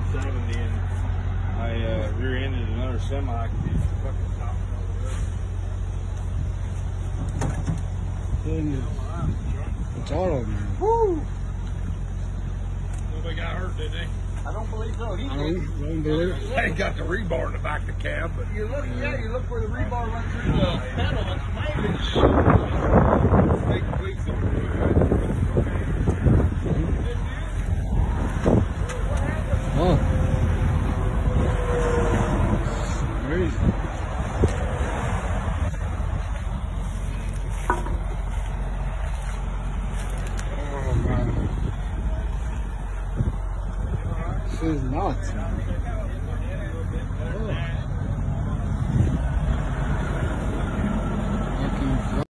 170 and I rear-ended another semi because he's fucking top. It's all of them. Woo! Nobody got hurt, did they? I don't believe so. He Don't believe it. They got the rebar in the back of the cab, but you look, yeah, you look where the rebar went through the pedal. It's flaming. big tweaks on Oh. Crazy. Oh, man. This is nuts, man.